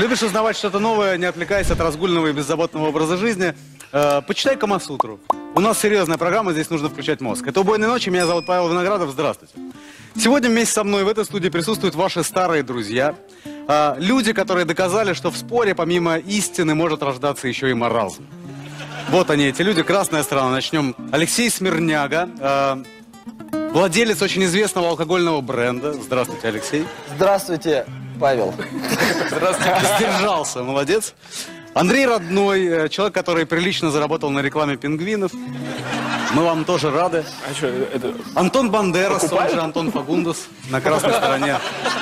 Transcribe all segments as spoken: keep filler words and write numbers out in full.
Любишь узнавать что-то новое, не отвлекаясь от разгульного и беззаботного образа жизни? Э, почитай Камасутру. У нас серьезная программа, здесь нужно включать мозг. Это «Убойной ночи», меня зовут Павел Виноградов, здравствуйте. Сегодня вместе со мной в этой студии присутствуют ваши старые друзья. Э, люди, которые доказали, что в споре помимо истины может рождаться еще и маразм. Вот они, эти люди, красная сторона. Начнем. Алексей Смирняга, э, владелец очень известного алкогольного бренда. Здравствуйте, Алексей. Здравствуйте, Павел. Здравствуйте. Сдержался, молодец. Андрей Родной, человек, который прилично заработал на рекламе пингвинов. Мы вам тоже рады. А что, это... Антон Бандерас, он же Антон Фагундас, на красной стороне.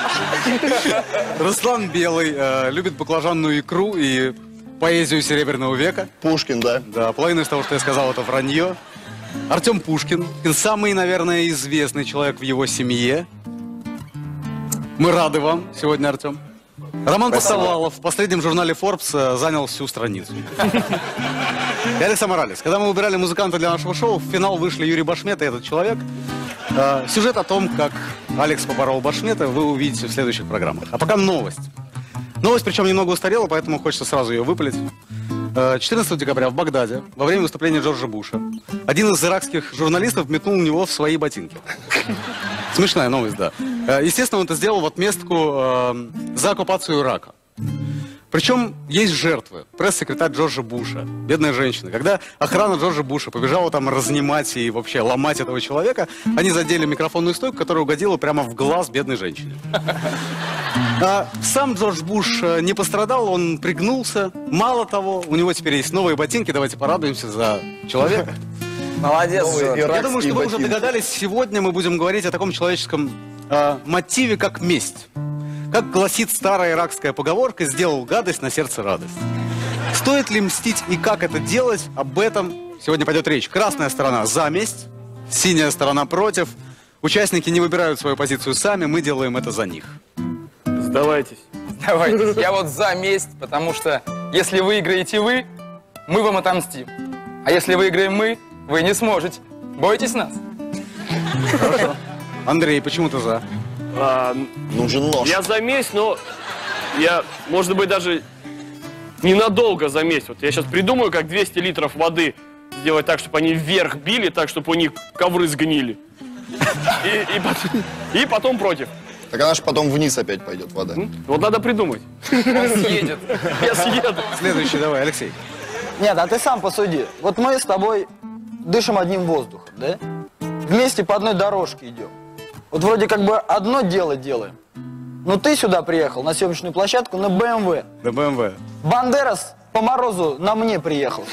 Руслан Белый, э, любит баклажанную икру и поэзию Серебряного века. Пушкин, да? Да, половина из того, что я сказал, это вранье. Артем Пушкин, самый, наверное, известный человек в его семье. Мы рады вам сегодня, Артем. Роман Посовалов в последнем журнале Forbes занял всю страницу. И Алекса Моралес. Когда мы выбирали музыканта для нашего шоу, в финал вышли Юрий Башмет и этот человек. Э, сюжет о том, как Алекс поборол Башмета, вы увидите в следующих программах. А пока новость. Новость, причем немного устарела, поэтому хочется сразу ее выпалить. четырнадцатого декабря в Багдаде, во время выступления Джорджа Буша, один из иракских журналистов метнул в него в свои ботинки. Смешная новость, да. Естественно, он это сделал в отместку э, за оккупацию Ирака. Причем есть жертвы. Пресс-секретарь Джорджа Буша, бедная женщина. Когда охрана Джорджа Буша побежала там разнимать и вообще ломать этого человека, они задели микрофонную стойку, которая угодила прямо в глаз бедной женщине. А сам Джордж Буш не пострадал, он пригнулся. Мало того, у него теперь есть новые ботинки. Давайте порадуемся за человека. Молодец, Джордж. Я думаю, что вы ботинки. уже догадались, сегодня мы будем говорить о таком человеческом э, мотиве, как месть. Как гласит старая иракская поговорка, сделал гадость, на сердце радость. Стоит ли мстить и как это делать, об этом сегодня пойдет речь. Красная сторона за месть, синяя сторона против. Участники не выбирают свою позицию сами, мы делаем это за них. Сдавайтесь. Давайте. Я вот за месть, потому что если выиграете вы, мы вам отомстим. А если выиграем мы, вы не сможете. Бойтесь нас. Хорошо. Андрей, почему ты за? А, Нужен нож. я за месть, но я, может быть, даже ненадолго за месть. Вот я сейчас придумаю, как двести литров воды сделать так, чтобы они вверх били, так, чтобы у них ковры сгнили. И, и, потом, и потом против. Так она же потом вниз опять пойдет вода. Вот надо придумать. Он съедет. Я съеду. Следующий, давай, Алексей. Нет, а ты сам посуди. Вот мы с тобой дышим одним воздухом, да? Вместе по одной дорожке идем. Вот вроде как бы одно дело делаем. Но ты сюда приехал на съемочную площадку на бэ эм вэ. На бэ эм вэ. Бандерас по морозу на мне приехал.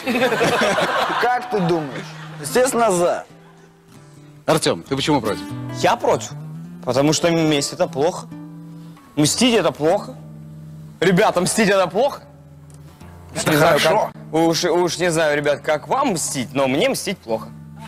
Как ты думаешь? Естественно, за. Артем, ты почему против? Я против. Потому что месть это плохо. Мстить это плохо. Ребята, мстить это плохо. Не знаю, как, уж, уж не знаю, ребят, как вам мстить, но мне мстить плохо.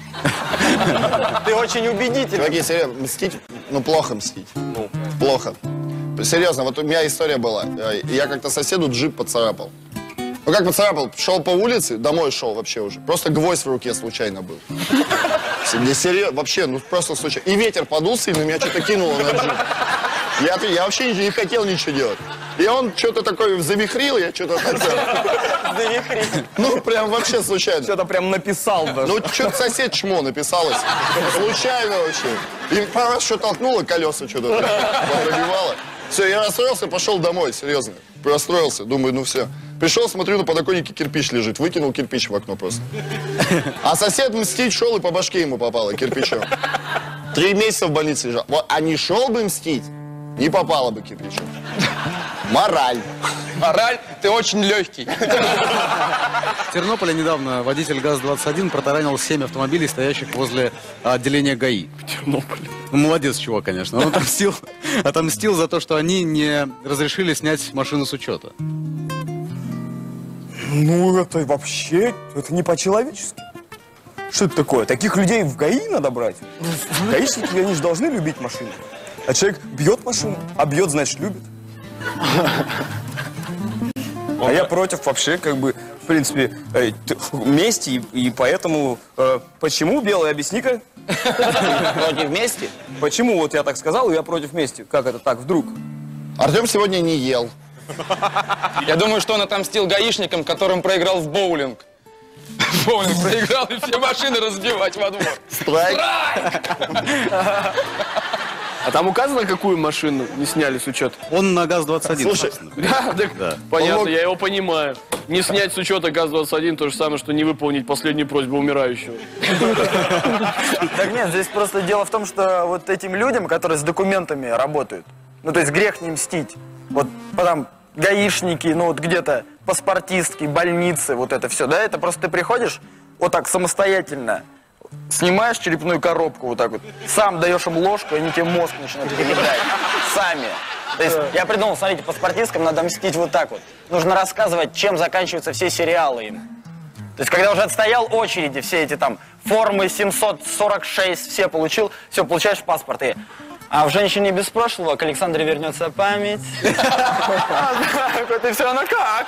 Ты очень убедительный. Чуваки, серьезно, мстить, ну плохо мстить. Ну, плохо. Серьезно, вот у меня история была. Я как-то соседу джип поцарапал. Ну как поцарапал? Шел по улице, домой шел вообще уже. Просто гвоздь в руке случайно был. Мне серьезно, вообще, ну просто случайно. И ветер подул сильно, меня что-то кинуло на джип. Я, я вообще не хотел ничего делать. И он что-то такое завихрил, я что-то хотел. Завихрил. Ну, прям вообще случайно. Что-то прям написал даже. Ну, что-то сосед чмо написалось. Случайно вообще. И пару раз что толкнуло, колеса что-то пробивало. Все, я расстроился, пошел домой, серьезно. Расстроился, думаю, ну все. Пришел, смотрю, на подоконнике кирпич лежит. Выкинул кирпич в окно просто. А сосед мстить шел, и по башке ему попало кирпичом. Три месяца в больнице лежал. Вот, а не шел бы мстить, не попало бы кирпичом. Мораль. Мораль, ты очень легкий. В Тернополе недавно водитель ГАЗ двадцать один протаранил семь автомобилей, стоящих возле отделения ГАИ. В Тернополе. Ну, молодец, чувак, конечно. Он отомстил, отомстил за то, что они не разрешили снять машину с учета. Ну, это вообще, это не по-человечески. Что это такое? Таких людей в ГАИ надо брать? Гаишники, они же должны любить машину. А человек бьет машину, а бьет, значит, любит. А я против вообще, как бы, в принципе, э, мести, и, и поэтому... Э, почему, Белый, объясни-ка? Против мести? Почему вот я так сказал, и я против мести? Как это так, вдруг? Артем сегодня не ел. Я думаю, что он отомстил гаишникам, которым проиграл в боулинг. В боулинг проиграл и все машины разбивать во двор. Страйк. А там указано, какую машину не сняли с учета? Он на ГАЗ двадцать один. Слушай, собственно. Да, так Да. понятно, Он мог- я его понимаю. Не снять с учета ГАЗ двадцать один то же самое, что не выполнить последнюю просьбу умирающего. Так нет, здесь просто дело в том, что вот этим людям, которые с документами работают, ну то есть грех не мстить. Вот потом гаишники, ну вот где-то паспортистки, больницы, вот это все, да, это просто ты приходишь вот так самостоятельно, снимаешь черепную коробку вот так вот, сам даешь им ложку, и они тебе мозг начинают передать. Сами. То есть я придумал, смотрите, паспортисткам надо мстить вот так вот. Нужно рассказывать, чем заканчиваются все сериалы им. То есть когда уже отстоял очереди, все эти там формы семьсот сорок шесть, все получил, все, получаешь паспорт. И... А в «Женщине без прошлого» к Александре вернется память. Это все равно как?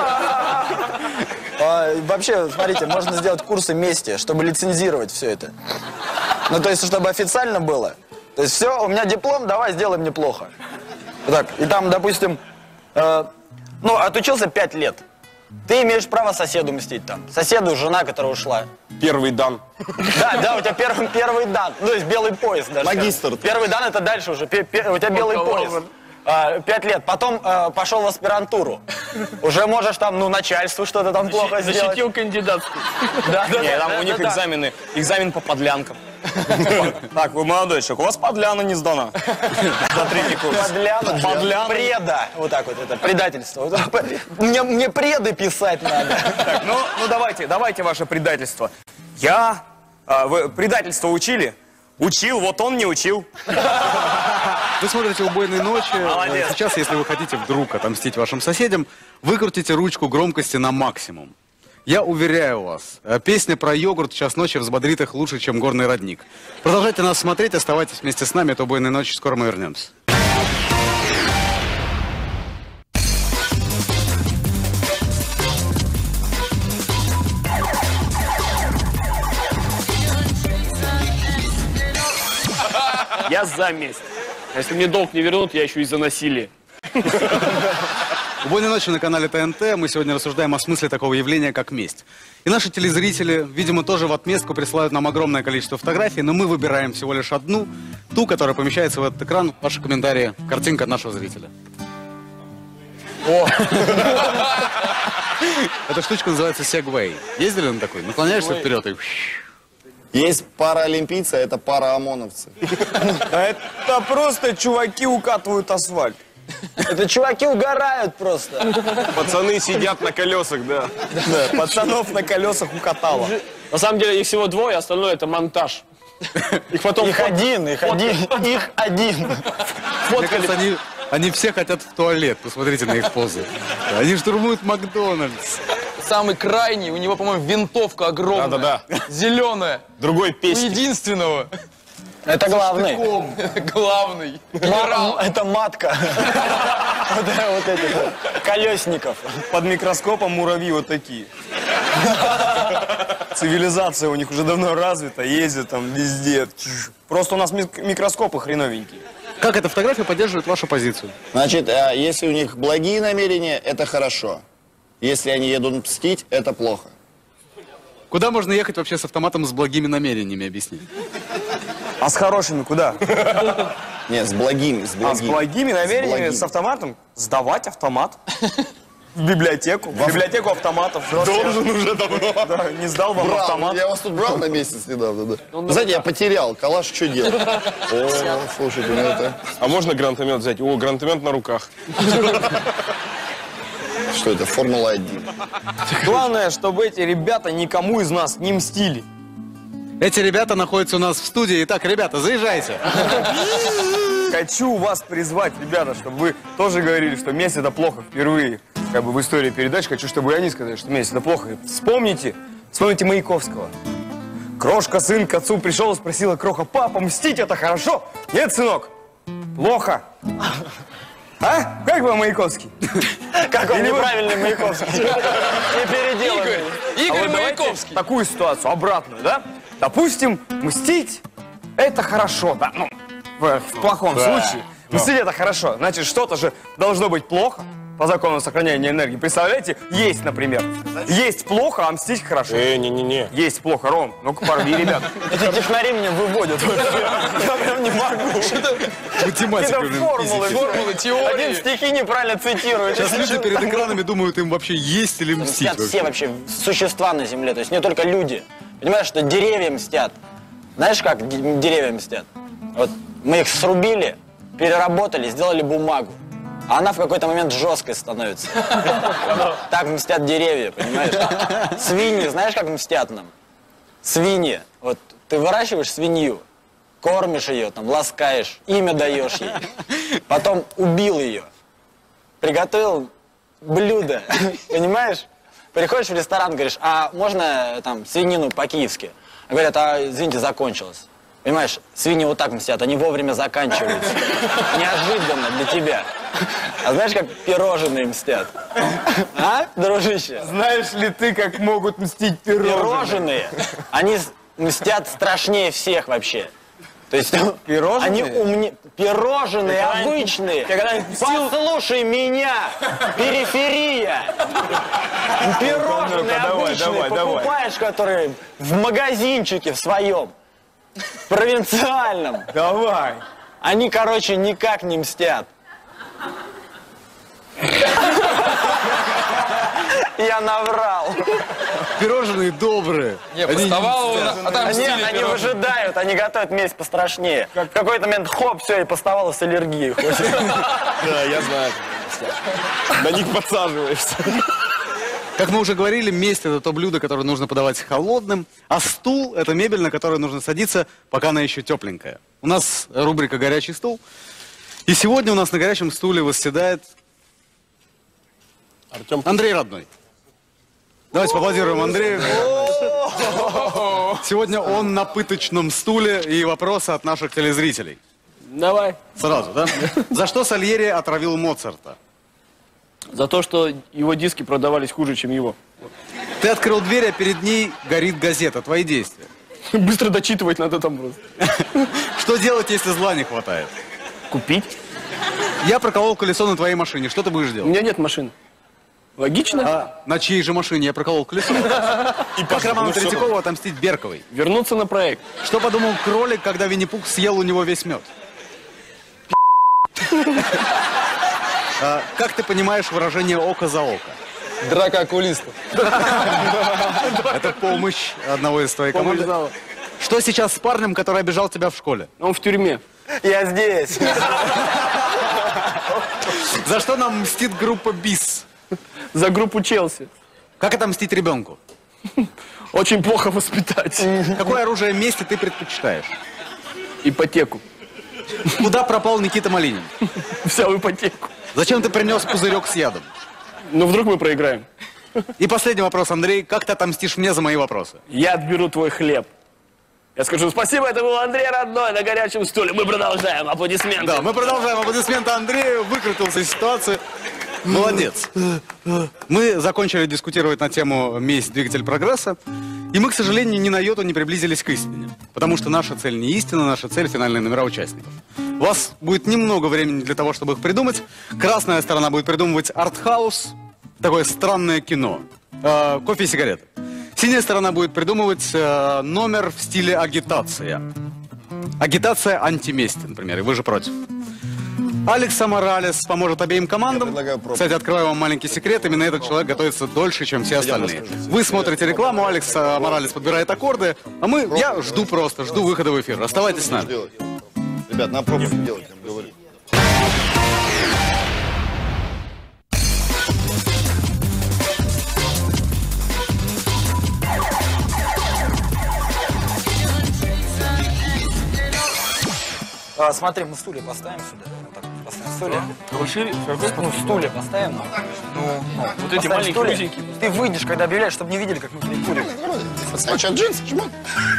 Вообще, смотрите, можно сделать курсы мести, чтобы лицензировать все это. Ну, то есть, чтобы официально было. То есть, все, у меня диплом, давай сделай мне плохо. Вот так. И там, допустим, э, ну, отучился пять лет. Ты имеешь право соседу мстить там. Соседу, жена, которая ушла. Первый дан. Да, да, у тебя первый, первый дан. Ну, то есть белый пояс даже. Магистр. Первый дан это дальше уже. Пе- пе- у тебя белый пояс. А, Пять лет. Потом а, пошел в аспирантуру. Уже можешь там, ну, начальству что-то там плохо сделать. Защитил кандидатскую. Да, да, Не, да, там да, у них да, да. экзамены. Экзамен по подлянкам. Так, вы молодой человек, у вас подляна не сдана. За третий курс. Подляна, Подляна. преда. Вот так вот это, предательство. Вот так. Мне, мне преды писать надо. Так, ну, ну давайте, давайте ваше предательство. Я... а, вы предательство учили? Учил, вот он не учил. Вы смотрите «Убойные ночи». Молодец. Сейчас, если вы хотите вдруг отомстить вашим соседям, выкрутите ручку громкости на максимум. Я уверяю вас, э, песня про йогурт в час ночи взбодрит их лучше, чем горный родник. Продолжайте нас смотреть, оставайтесь вместе с нами. Это «Убойные ночи». Скоро мы вернемся. Я за месть. А если мне долг не вернут, я еще и за насилие. «Убойные ночи» на канале Т Н Т. Мы сегодня рассуждаем о смысле такого явления, как месть. И наши телезрители, видимо, тоже в отместку присылают нам огромное количество фотографий, но мы выбираем всего лишь одну, ту, которая помещается в этот экран. Ваши комментарии, картинка от нашего зрителя. Эта штучка называется сегвей. Ездили на такой? Наклоняешься вперед и... Есть паралимпийцы, а это параомоновцы. Это просто чуваки укатывают асфальт. Это чуваки угорают просто. Пацаны сидят на колесах, да. Да, пацанов на колесах укатало. На самом деле их всего двое, остальное это монтаж. Их потом Их один, их один, их один. Мне кажется, они, они все хотят в туалет. Посмотрите на их позы. Они штурмуют Макдональдс. Самый крайний, у него, по-моему, винтовка огромная. Да-да-да. Зеленая. Другой У песни. единственного. Это главный. Главный. Ма- Это матка. Вот это вот этих вот колесников. Под микроскопом муравьи вот такие. Цивилизация у них уже давно развита, ездят там везде. Просто у нас мик- микроскопы хреновенькие. Как эта фотография поддерживает вашу позицию? Значит, а если у них благие намерения, это хорошо. Если они едут мстить, это плохо. Куда можно ехать вообще с автоматом с благими намерениями, объясни? А с хорошими куда? Нет, с благими, с А с благими. благими намерениями, благими. с автоматом? Сдавать автомат. В библиотеку. В библиотеку автоматов. Должен уже давно. Да, не сдал вам Брал, автомат. я вас тут брал на месяц недавно, да. Вы знаете, я потерял, калаш что делать? О, слушайте, ну это... А можно гранатомет взять? О, гранатомет на руках. Что это, Формула один. Главное, чтобы эти ребята никому из нас не мстили. Эти ребята находятся у нас в студии. Итак, ребята, заезжайте. Хочу вас призвать, ребята, чтобы вы тоже говорили, что месть это плохо впервые. Как бы в истории передач хочу, чтобы и они сказали, что месть это плохо. И вспомните, вспомните Маяковского. Крошка, сын к отцу пришел и спросила Кроха: папа, мстить это хорошо? Нет, сынок, плохо. А? Как вам Маяковский? Как он Или вы- неправильный Маяковский. Не переделанный. Игорь А вот давайте Маяковский. такую ситуацию, обратную, да? Допустим, мстить это хорошо, да, ну, в, в плохом случае. Мстить это хорошо, значит, что-то же должно быть плохо. по закону сохранения энергии. Представляете, есть, например. Есть плохо, а мстить хорошо. Э, не-не-не. Есть плохо, Ром. Ну-ка, порви, ребят. Эти технари меня выводят вообще. Я прям не могу. Математика, Это блин, формулы, физика. формулы, теории. Один стихи неправильно цитирует. Сейчас люди перед экранами думают, им вообще есть или мстить. Мстят все вообще существа на Земле, то есть не только люди. Понимаешь, что деревья мстят. Знаешь, как д- деревья мстят? Вот мы их срубили, переработали, сделали бумагу. А она в какой-то момент жесткой становится. Так мстят деревья, понимаешь? Свиньи, знаешь, как мстят нам? Свиньи. Вот ты выращиваешь свинью, кормишь ее, там, ласкаешь, имя даешь ей. Потом убил ее. Приготовил блюдо, понимаешь? Приходишь в ресторан, говоришь, а можно там свинину по-киевски? Говорят, а извините, закончилось. Понимаешь, свиньи вот так мстят, они вовремя заканчиваются. Неожиданно для тебя. А знаешь, как пирожные мстят? А, дружище? Знаешь ли ты, как могут мстить пирожные? Пирожные, они с- мстят страшнее всех вообще. То есть Пирожные? они умне... Пирожные обычные. Послушай меня, периферия. Пирожные ну-ка, давай, обычные давай, давай. покупаешь, которые в магазинчике в своем, провинциальном. Давай. Они, короче, никак не мстят. Я наврал. Пирожные добрые. Не, Они не поставал мстят. он, а там Они, стили они пирожные. выжидают, они готовят месть пострашнее. В какой-то момент хоп, все, и поставало с аллергией. Да, я знаю. На них подсаживаешься. Как мы уже говорили, месть — это то блюдо, которое нужно подавать холодным, а стул — это мебель, на которую нужно садиться, пока она еще тепленькая. У нас рубрика «Горячий стул». И сегодня у нас на горячем стуле восседает Артем, Андрей Родной. Давайте поаплодируем Андрею. Сегодня он на пыточном стуле, и вопросы от наших телезрителей. Давай. Сразу, да? За что Сальери отравил Моцарта? За то, что его диски продавались хуже, чем его. Ты открыл дверь, а перед ней горит газета. Твои действия. Быстро дочитывать надо там просто. Что делать, если зла не хватает? Купить? Я проколол колесо на твоей машине. Что ты будешь У делать? меня нет машины. Логично? А на чьей же машине я проколол колесо? И как Роману Третьякову отомстить Берковой? Вернуться на проект. Что подумал кролик, когда Винни-Пух съел у него весь мед? А, как ты понимаешь выражение «око за око»? Драка окулистов. Это помощь одного из твоей команды. зала. Что сейчас с парнем, который обижал тебя в школе? Он в тюрьме. Я здесь. За что нам мстит группа БИС? За группу Челси. Как отомстить ребенку? Очень плохо воспитать. Какое оружие мести ты предпочитаешь? Ипотеку. Куда пропал Никита Малинин? Взял ипотеку. Зачем ты принес пузырек с ядом? Ну, вдруг мы проиграем. И последний вопрос, Андрей. Как ты отомстишь мне за мои вопросы? Я отберу твой хлеб. Я скажу спасибо, это был Андрей Родной на горячем стуле. Мы продолжаем. Аплодисменты. Да, мы продолжаем. Аплодисменты Андрею. Выкрутился из ситуации. Молодец. Мы закончили дискутировать на тему «Месть – двигатель прогресса». И мы, к сожалению, ни на йоту не приблизились к истине. Потому что наша цель не истина, наша цель – финальные номера участников. У вас будет немного времени для того, чтобы их придумать. Красная сторона будет придумывать артхаус, такое странное кино, э, кофе и сигареты. Синяя сторона будет придумывать э, номер в стиле агитация. Агитация антимести, например, и вы же против. Алекс Моралес поможет обеим командам. предлагаю пробовать. Кстати, открою вам маленький секрет. Именно этот человек готовится дольше, чем все остальные. Вы смотрите рекламу, Алекс э, Моралес подбирает аккорды, а мы, я жду просто, жду выхода в эфир. Оставайтесь с нами. Делать. Ребят, надо пробовать делать, я вам говорю. А, смотри, мы стулья поставим сюда. Вот так, поставим стулья. Пошире. Ну, стулья поставим. Ну, ну, Вот эти поставим маленькие, стулья. узенькие. Ты выйдешь, когда объявляешь, чтобы не видели, как мы перекурим. А что, джинсы, жмот?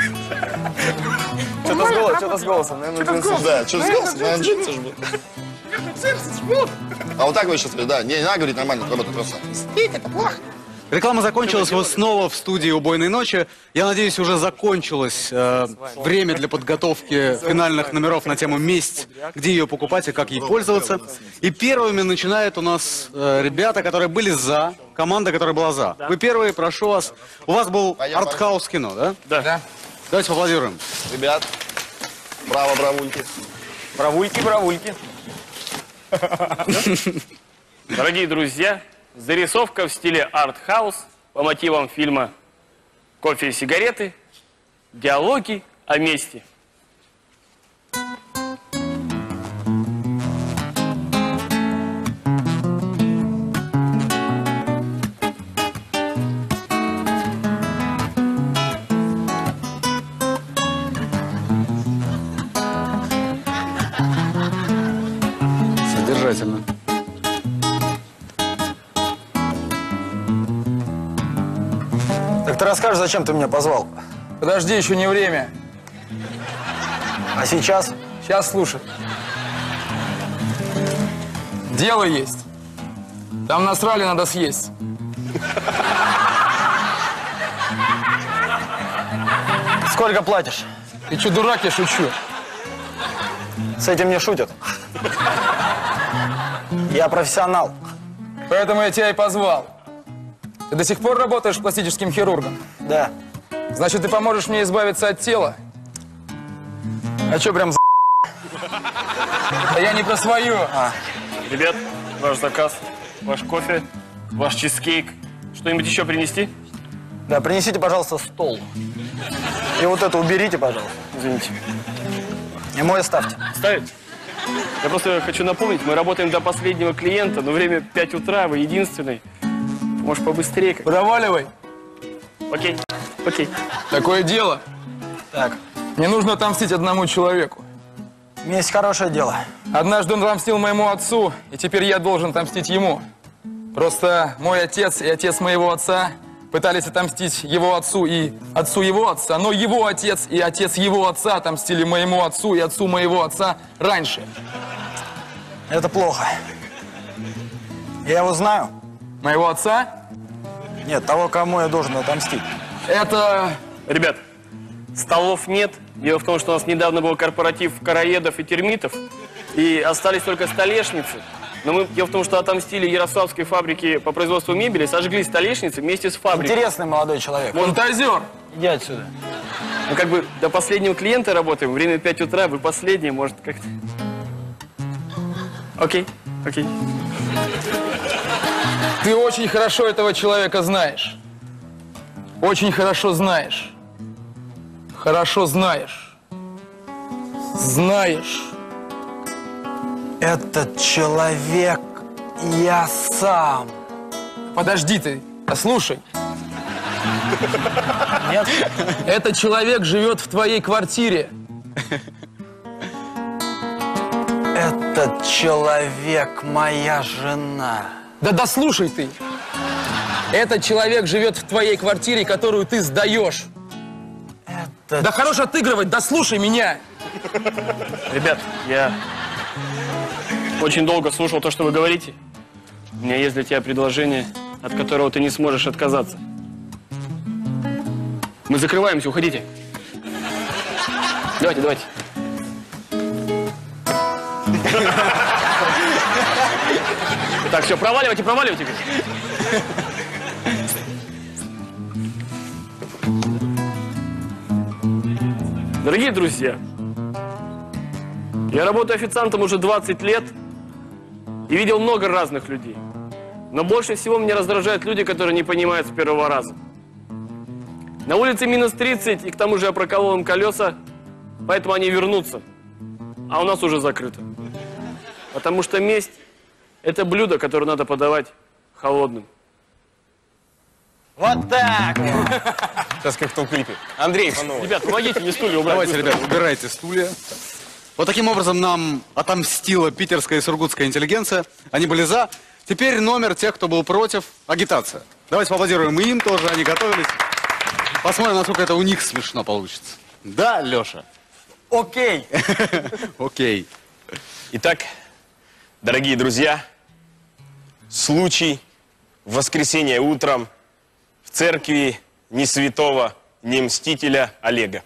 Что-то с голосом, что-то с голосом. Наверное, джинсы. Да, что с голосом? Наверное, джинсы жмут. А вот так вы сейчас, да, не, не надо говорить нормально, работать просто. Стить, это плохо. Реклама закончилась, вы снова в студии «Убойной ночи». Я надеюсь, уже закончилось э, время для подготовки финальных номеров на тему «Месть», где ее покупать и как ей пользоваться. И первыми начинают у нас э, ребята, которые были за, команда, которая была за. Вы первые, прошу вас. У вас был артхаус кино, да? Да. Да. Давайте поаплодируем. Ребят, браво, бравульки. Бравульки, бравульки. Дорогие друзья, зарисовка в стиле арт-хаус по мотивам фильма «Кофе и сигареты», диалоги о мести. Содержательно. Так ты расскажешь, зачем ты меня позвал? Подожди, еще не время. А сейчас? Сейчас слушай. Дело есть. Там насрали, надо съесть. Сколько платишь? Ты что, дурак, я шучу. С этим не шутят. Я профессионал. Поэтому я тебя и позвал. Ты до сих пор работаешь пластическим хирургом? Да. Значит, ты поможешь мне избавиться от тела? А что, прям за... А я не про свое. А. Ребят, ваш заказ, ваш кофе, ваш чизкейк. Что-нибудь еще принести? Да, принесите, пожалуйста, стол. И вот это уберите, пожалуйста. Извините. И мой оставьте. Ставить? Я просто хочу напомнить, мы работаем до последнего клиента, но время пять утра, вы единственный. Может, побыстрее? как- Проваливай. Окей, окей. Такое дело. Так, Мне нужно отомстить одному человеку. месть хорошее дело. Однажды он отомстил моему отцу, и теперь я должен отомстить ему. Просто мой отец и отец моего отца пытались отомстить его отцу и отцу его отца, но его отец и отец его отца отомстили моему отцу и отцу моего отца раньше. Это плохо. Я его знаю. Моего отца? Нет, того, кому я должен отомстить. Это... Ребят, столов нет. Дело в том, что у нас недавно был корпоратив короедов и термитов, и остались только столешницы. Но мы, дело в том, что отомстили Ярославской фабрике по производству мебели, сожгли столешницы вместе с фабрикой. Интересный молодой человек. Фантазер. Иди отсюда. Мы как бы до последнего клиента работаем, время пять утра, вы последний, может как-то... Окей, окей. Ты очень хорошо этого человека знаешь. Очень хорошо знаешь. Хорошо знаешь. Знаешь. Этот человек я сам. Подожди ты, послушай. Нет? Этот человек живет в твоей квартире. Этот человек моя жена. Да дослушай ты. Этот человек живет в твоей квартире, которую ты сдаешь. Это... Да хорош отыгрывать, дослушай меня. Ребят, я очень долго слушал то, что вы говорите. У меня есть для тебя предложение, от которого ты не сможешь отказаться. Мы закрываемся, уходите. Давайте, давайте. Так, все, проваливайте, проваливайте. Дорогие друзья, я работаю официантом уже двадцать лет и видел много разных людей. Но больше всего меня раздражают люди, которые не понимают с первого раза. На улице минус тридцать, и к тому же я проколол им колеса, поэтому они вернутся. А у нас уже закрыто. Потому что месть – это блюдо, которое надо подавать холодным. Вот так! Сейчас как в том клипе. Андрей, по-новому. Ребят, помогите мне стулья убрать. Давайте, ребят, убирайте стулья. Вот таким образом нам отомстила питерская и сургутская интеллигенция. Они были за. Теперь номер тех, кто был против. Агитация. Давайте поаплодируем и им тоже, они готовились. Посмотрим, насколько это у них смешно получится. Да, Леша? Окей. Окей. Итак, дорогие друзья, случай в воскресенье утром в церкви ни святого, ни мстителя Олега.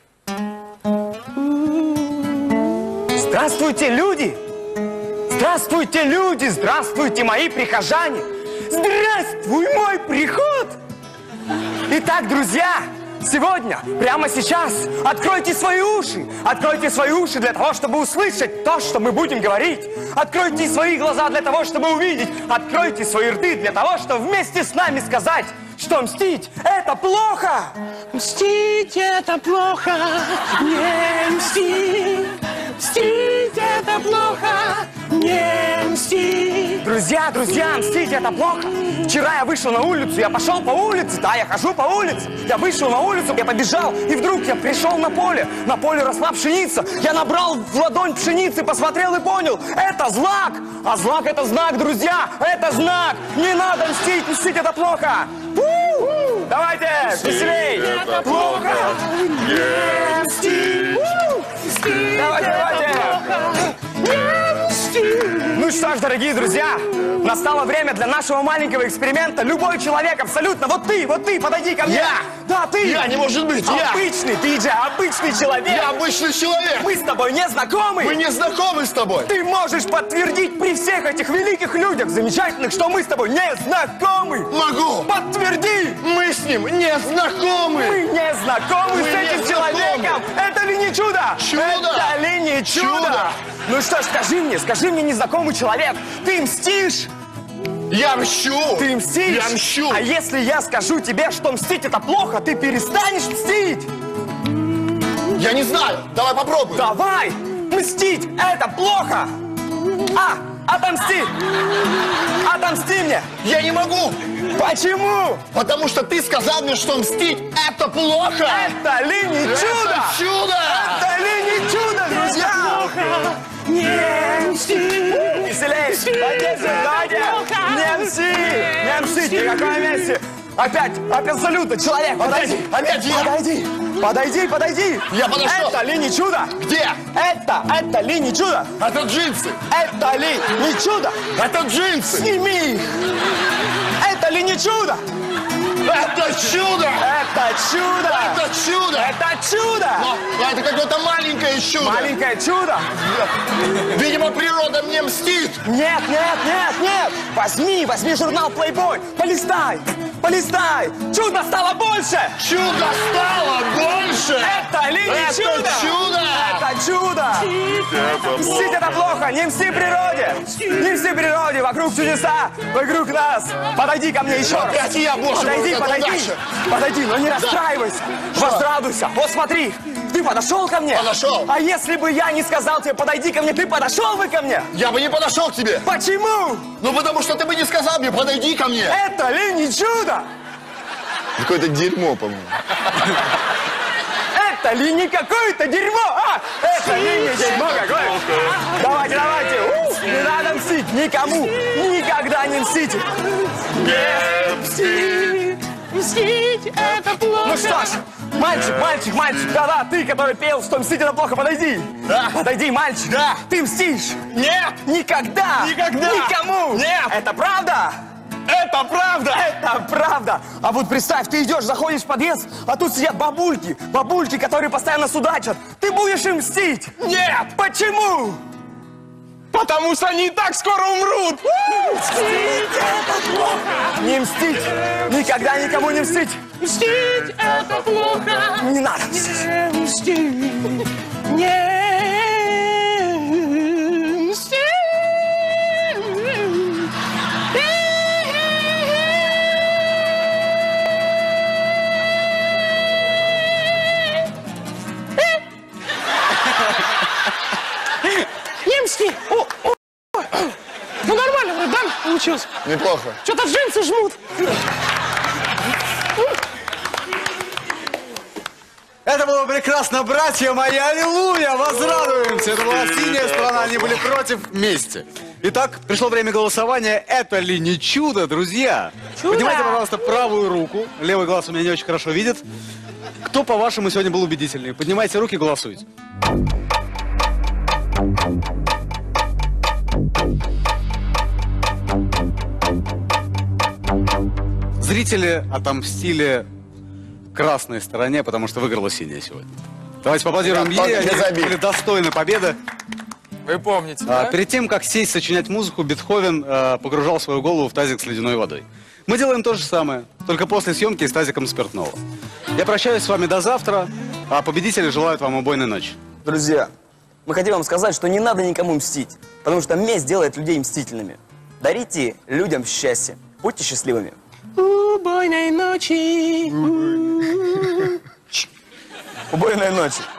Здравствуйте, люди! Здравствуйте, люди! Здравствуйте, мои прихожане! Здравствуй, мой приход! Итак, друзья, сегодня, прямо сейчас, откройте свои уши! Откройте свои уши для того, чтобы услышать то, что мы будем говорить! Откройте свои глаза для того, чтобы увидеть! Откройте свои рты для того, чтобы вместе с нами сказать, что мстить – это плохо! Мстить – это плохо! Не мстить! Мстить – это плохо! Не мстить! Друзья, друзья, мстить – это плохо! Вчера я вышел на улицу, я пошел по улице, да, я хожу по улице. Я вышел на улицу, я побежал, и вдруг я пришел на поле. На поле росла пшеница. Я набрал в ладонь пшеницы, посмотрел и понял – это знак! А знак – это знак, друзья! Это знак! Не надо мстить! Мстить – это плохо! У-у-у! Давайте, веселей! Это плохо! Не мстить! У-у-у! Давайте, давайте! Ну что ж, дорогие друзья, настало время для нашего маленького эксперимента. Любой человек, абсолютно, вот ты, вот ты, подойди ко мне. Я? Да, ты. Я, не может быть, я. Обычный, ты же обычный человек. Я обычный человек. Мы с тобой не знакомы. Мы не знакомы с тобой. Ты можешь подтвердить при всех этих великих людях замечательных, что мы с тобой не знакомы. Могу. Подтверди. Мы с ним не знакомы. Мы не знакомы Мы с не этим знакомы. человеком. Это ли не чудо? Чудо. Это ли не чудо? Чудо. Ну что ж, скажи мне, скажи мне, незнакомый человек, ты мстишь? Я мщу. Ты мстишь? Я мщу. А если я скажу тебе, что мстить это плохо, ты перестанешь мстить? Я не знаю. Давай попробуем. Давай! Мстить это плохо! А, отомсти! Отомсти мне! Я не могу. Почему? Потому что ты сказал мне, что мстить это плохо. Это ли не чудо? Это чудо. Это ли не чудо, друзья? Не мсти! Веселей! Поддержим, давайте! Не мсти! Не мстите! Ни в каком месте! Опять! Абсолютно! Человек! Подойди! Опять я. Подойди! Подойди, подойди! Я подошел. Это ли не чудо? Где? Это, это ли не чудо? Это джинсы. Это ли не чудо? Это джинсы. Сними их! Это ли не чудо? Это чудо. Это чудо! Это чудо. Это чудо! Но это какое-то маленькое чудо. Маленькое чудо! Видимо, природа мне мстит. Нет, нет, нет, нет! Возьми, возьми журнал Playboy, полистай, полистай! Чудо стало больше! Чудо стало больше. Это ли не Это чудо? чудо. Это чудо! Мстить это плохо! Не мсти природе! Не мсти природе! Вокруг чудеса! Вокруг нас! Подойди ко мне еще раз! Опять я, боже мой, Подойди, это подойди! удача. Подойди, но не расстраивайся! Возрадуйся! Вот смотри! Ты подошел ко мне? Подошел. А если бы я не сказал тебе подойди ко мне, ты подошел бы ко мне? Я бы не подошел к тебе. Почему? Ну, потому что ты бы не сказал мне, подойди ко мне. Это ли не чудо? Какое-то дерьмо, по-моему. Это ли не какое-то дерьмо? А, это ли не дерьмо какое? Давайте, давайте. У, не надо мстить никому. Никогда не мстите. Не мстить. Мстить это плохо. Ну что ж, мальчик, мальчик, мальчик, да-да, ты, который пел, что мстить это плохо, подойди. Да. Подойди, мальчик. Да. Ты мстишь. Нет. Никогда. Никогда. Никому. Нет. Это правда? Это правда. Это правда! А вот представь, ты идешь, заходишь в подъезд, а тут сидят бабульки, бабульки, которые постоянно судачат. Ты будешь им мстить? Нет. Почему? Потому что они и так скоро умрут. Мстить это плохо! Не мстить! Никогда никому не мстить! Мстить это плохо! Не надо мстить! Не мстить! Не мстить! Не мсти! О, о. Ну нормально, вроде, да, получилось? Неплохо. Что-то джинсы жмут. Это было прекрасно, братья мои, аллилуйя, возрадуемся. Это была синяя страна, они были против вместе. Итак, пришло время голосования. Это ли не чудо, друзья? Чудо! Поднимайте, пожалуйста, правую руку. Левый глаз у меня не очень хорошо видит. Кто, по-вашему, сегодня был убедительнее? Поднимайте руки, голосуйте. Зрители отомстили красной стороне, потому что выиграла синяя сегодня. Давайте поаплодируем Да, ей, без они обид. были достойны победы. Вы помните, А, да? перед тем, как сесть сочинять музыку, Бетховен а, погружал свою голову в тазик с ледяной водой. Мы делаем то же самое, только после съемки с тазиком спиртного. Я прощаюсь с вами до завтра, а победители желают вам убойной ночи. Друзья, мы хотим вам сказать, что не надо никому мстить, потому что месть делает людей мстительными. Дарите людям счастье. Будьте счастливыми. Убойной ночи. Убойной ночи.